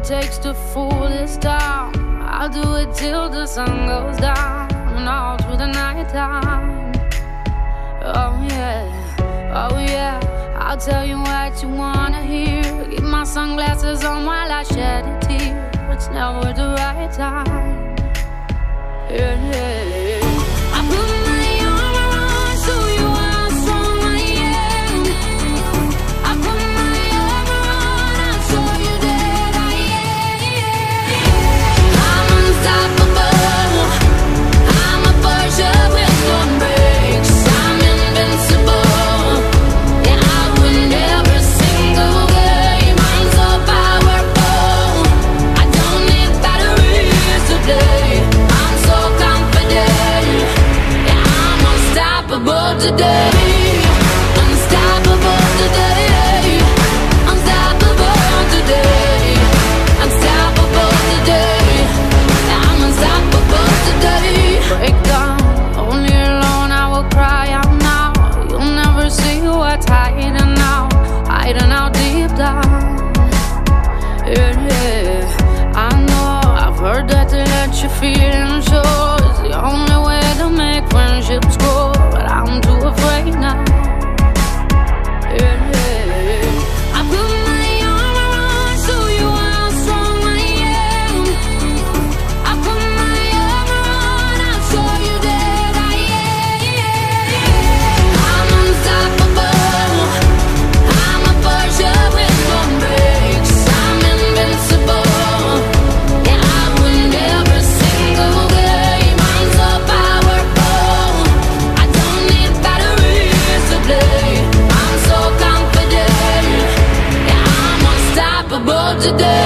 takes to fool this town. I'll do it till the sun goes down and all through the night time. Oh yeah, oh yeah, I'll tell you what you wanna hear. Keep my sunglasses on while I shed a tear. It's never the right time. Yeah, yeah. I put my arm around so you how strong I am. I put my arm around, I'll show you that I am. I'm unstoppable. I'm a Porsche with no brakes. I'm invincible. Yeah, I win every single game. I'm so powerful. I don't need batteries to play. I'm so confident. Yeah, I'm unstoppable today. Unstoppable today. Unstoppable today. Unstoppable today. Yeah, I'm unstoppable today. Break down, only alone I will cry out now. You'll never see what's hiding out, hiding out deep down. Yeah, yeah, I know, I've heard that to let your feelings show is the only way to make friendships grow, but I'm too afraid now. Yeah, yeah, I put my arm around so you how strong I am. I put my arm around, I'll show you that I am. I'm unstoppable. I'm a Porsche with no brakes. I'm invincible. Yeah, I win every single game. I'm so powerful. I don't need batteries to play. I'm so confident. Yeah, I'm unstoppable today.